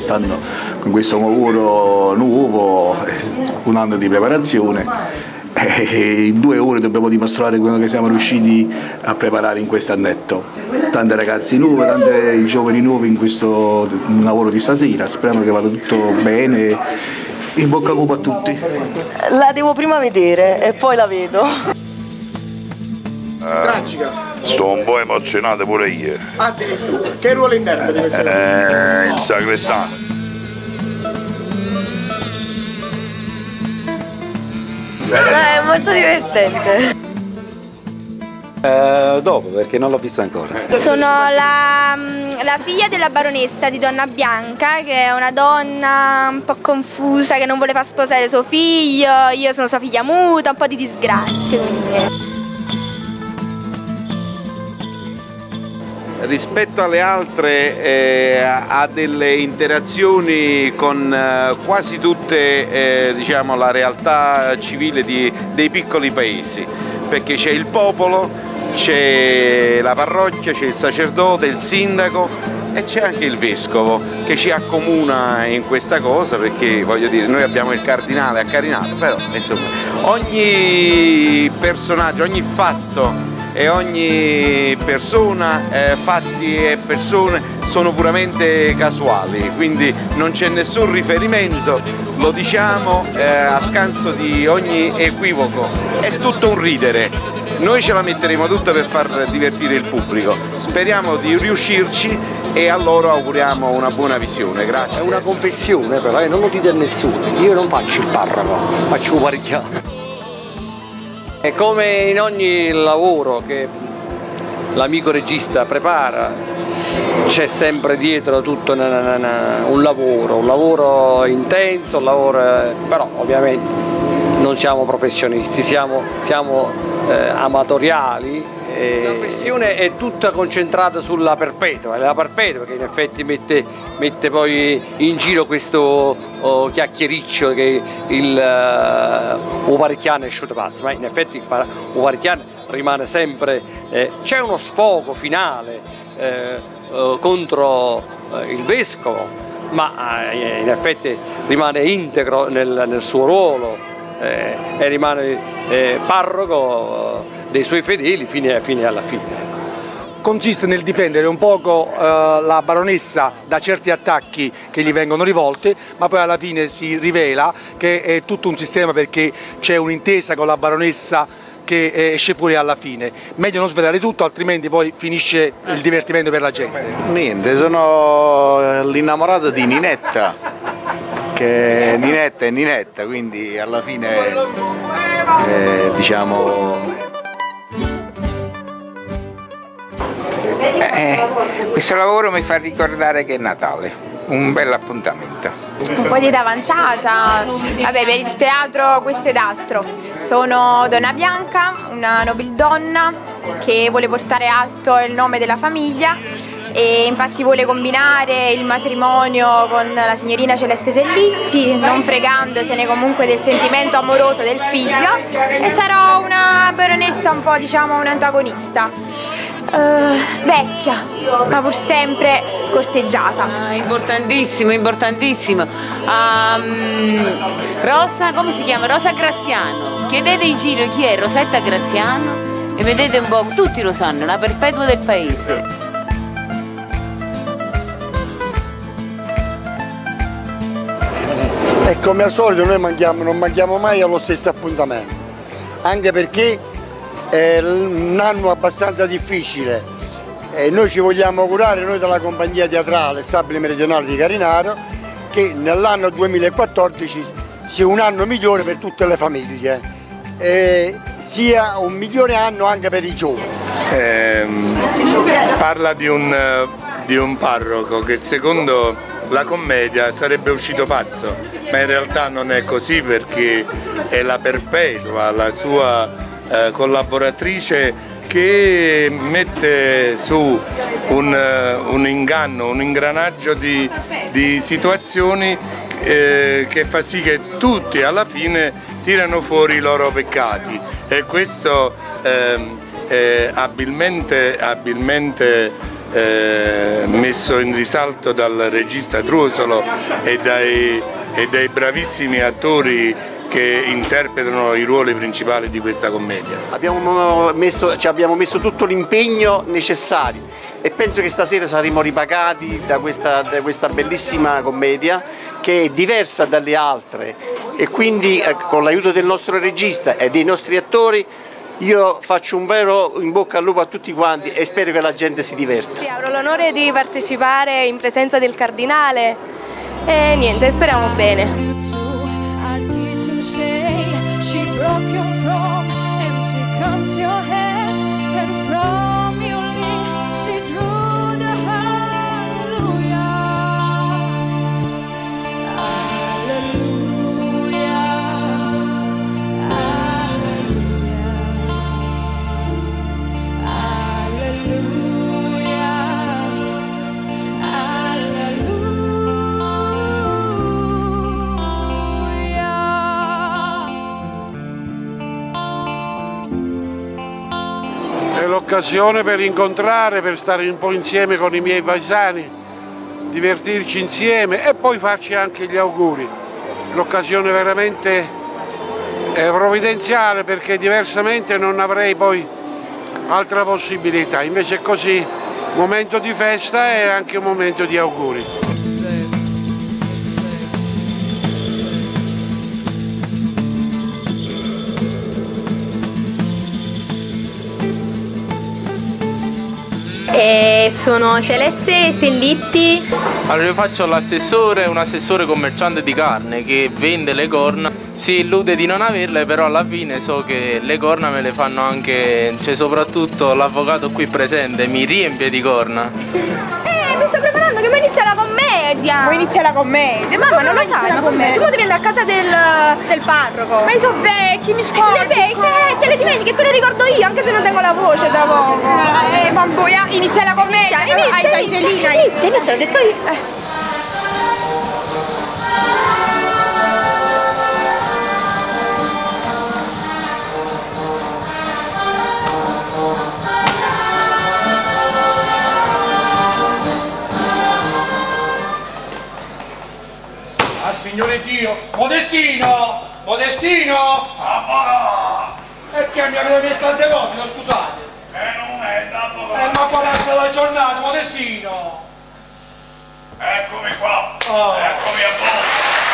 quest'anno con questo lavoro nuovo, un anno di preparazione, e in 2 ore dobbiamo dimostrare quello che siamo riusciti a preparare in questo annetto. Tante ragazzi nuove, tanti giovani nuovi in questo lavoro di stasera, speriamo che vada tutto bene, in bocca al lupo a tutti. La devo prima vedere e poi la vedo. Tragica. Sto un po' emozionato pure io. Addirittura. Che ruolo interpreti questa sera? Il sacrestano. È molto divertente. Dopo, perché non l'ho vista ancora. Sono la figlia della baronessa di Donna Bianca, che è una donna un po' confusa, che non vuole far sposare suo figlio. Io sono sua figlia muta, un po' di disgrazie, quindi. Rispetto alle altre ha delle interazioni con quasi tutte diciamo, la realtà civile dei piccoli paesi, perché c'è il popolo, c'è la parrocchia, c'è il sacerdote, il sindaco e c'è anche il vescovo che ci accomuna in questa cosa, perché voglio dire, noi abbiamo il cardinale a Carinata, però insomma ogni personaggio, ogni fatto e ogni persona, fatti e persone sono puramente casuali, quindi non c'è nessun riferimento, lo diciamo a scanso di ogni equivoco, è tutto un ridere. Noi ce la metteremo tutta per far divertire il pubblico, speriamo di riuscirci e a loro auguriamo una buona visione, grazie. È una confessione però, non lo dite a nessuno, io non faccio il parroco, faccio un parrocchiano. È come in ogni lavoro che l'amico regista prepara, c'è sempre dietro tutto un lavoro intenso, però ovviamente non siamo professionisti, siamo amatoriali. La questione è tutta concentrata sulla perpetua, che in effetti mette poi in giro questo chiacchiericcio che il parecchiano è asciutto pazzo, ma in effetti il parecchiano rimane sempre, c'è uno sfogo finale contro il vescovo, ma in effetti rimane integro nel suo ruolo e rimane parroco dei suoi fedeli fino alla fine. Consiste nel difendere un poco la baronessa da certi attacchi che gli vengono rivolti, ma poi alla fine si rivela che è tutto un sistema, perché c'è un'intesa con la baronessa che esce fuori alla fine. Meglio non svelare tutto, altrimenti poi finisce il divertimento per la gente. Niente, sono l'innamorato di Ninetta, che Ninetta è Ninetta, quindi alla fine diciamo... Questo lavoro mi fa ricordare che è Natale, un bel appuntamento. Un po' di età avanzata, vabbè, per il teatro questo ed altro. Sono Donna Bianca, una nobildonna che vuole portare alto il nome della famiglia e infatti vuole combinare il matrimonio con la signorina Celeste Sellitti, non fregandosene comunque del sentimento amoroso del figlio, e sarò una baronessa un po', diciamo, un'antagonista. Vecchia, ma pur sempre corteggiata. Importantissimo, importantissimo. Rosa, come si chiama? Rosa Graziano. Chiedete in giro chi è Rosetta Graziano e vedete un po', tutti lo sanno, la perpetua del paese. E come al solito noi non manchiamo mai allo stesso appuntamento, anche perché è un anno abbastanza difficile e noi ci vogliamo augurare, noi della compagnia teatrale Stabile Meridionale di Carinaro, che nell'anno 2014 sia un anno migliore per tutte le famiglie e sia un migliore anno anche per i giovani. Parla di un parroco che secondo la commedia sarebbe uscito pazzo, ma in realtà non è così, perché è la Perpetua, la sua collaboratrice, che mette su un inganno, un ingranaggio di situazioni che fa sì che tutti alla fine tirano fuori i loro peccati, e questo abilmente messo in risalto dal regista Truosolo e dai bravissimi attori che interpretano i ruoli principali di questa commedia. Abbiamo messo tutto l'impegno necessario e penso che stasera saremo ripagati da questa bellissima commedia che è diversa dalle altre e quindi con l'aiuto del nostro regista e dei nostri attori io faccio un vero in bocca al lupo a tutti quanti e spero che la gente si diverta. Sì, avrò l'onore di partecipare in presenza del Cardinale e niente, speriamo bene. È l'occasione per incontrare, per stare un po' insieme con i miei paesani, divertirci insieme e poi farci anche gli auguri. L'occasione veramente provvidenziale perché diversamente non avrei poi altra possibilità. Invece è così, momento di festa e anche un momento di auguri. Sono Celeste Sellitti. Allora io faccio l'assessore, un assessore commerciante di carne che vende le corna, si illude di non averle, però alla fine so che le corna me le fanno anche, cioè soprattutto l'avvocato qui presente mi riempie di corna. Mi sto preparando che mi inizia la commedia! Vuoi iniziare la commedia? Mamma, non lo sai la commedia? Tu devi andare a casa del parroco. Ma io sono vecchi, mi scordo. Sei vecchia? Te le dimentichi, te le ricordo io, anche se non tengo la voce tra poco. Mamma, inizia la commedia! Inizia, l'ho detto io. Signore Dio, Modestino! Modestino! Perché mi avete messo tante cose, no, scusate? Non è da poco. Ma qual è la giornata, Modestino? Eccomi qua, eccomi a voi.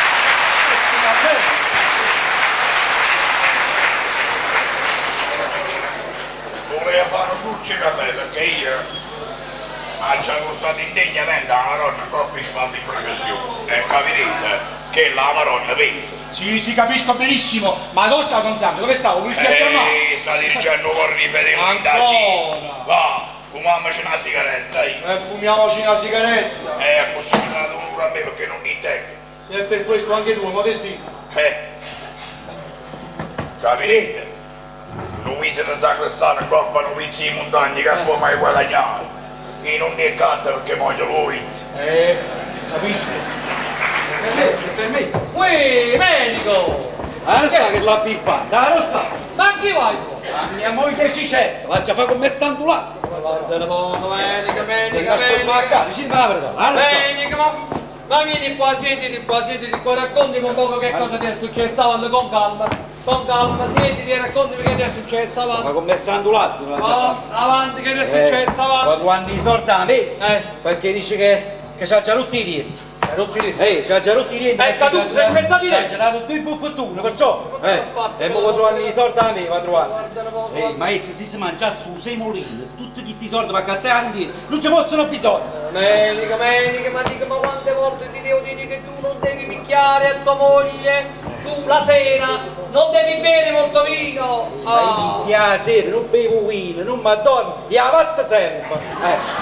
Volevo fare un succi da te perché io ci ho portato indegnamente alla Madonna troppi spalti in processione e capirete che la Madonna pesa. Sì, capisco benissimo, ma dove stavo pensando? Dove stavo? Lui si è chiamato? Sta dirigendo con rifedelità a Chiesa. Va, fumiamoci una sigaretta. Fumiamoci una sigaretta. Così mi date un'ora a me perché non mi tengo. E per questo anche tu, Modestino. Capirete? Luisa da Sacrestano coppa novizi in montagna che può mai guadagnare. E non mi è catta perché voglio Luisa. Capisco. Permesso. Uè, medico! Non sta che la pippa, non sta! Ma chi vai? La mia moglie ci c'è, faccia fare come standulanza! Domenica, ma vieni qua, siediti qua, raccontami un po' che cosa ti è successo avanti, con calma, siediti e raccontami che ti è successo avanti. Ma come standulanza? Avanti, che ti è successo avanti? Quando hanno i soldi a me, perché dice che c'ha già tutti i diritti. C'ha già rotti i denti, c'ha girato due buffettune, perciò e poi trovare i soldi a me, va a trovare. Maestro, se si mangia su semolino, tutti questi soldi per cattare non ci fossero bisogno. Domenica, ma quante volte ti devo dire che tu non devi picchiare a tua moglie, tu la sera non devi bere molto vino. Ma io la sera non bevo vino, non mi addormo, e la fatta sempre.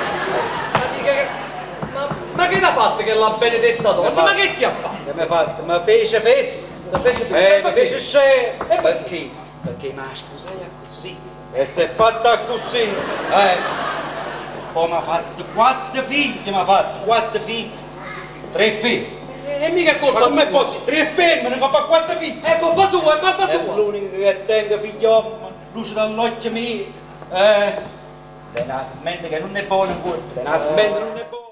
Ma che t'ha fatto che la benedetta donna? Ma che ti ha fatto? Mi ha fatto, mi fece festa, mi fece scena. Perché? Perché mi ha sposato così. E si è fatta così. Poi mi ha fatto 4 figli, 3 figli. E mica è colpa sua. Ma come posso? 3 femmine, non fa 4 figli. È colpa sua, è colpa sua. È l'unico che tengo figlio, luce dall'occhio mio. tenasmente che non è buono, tenasmente non è buono.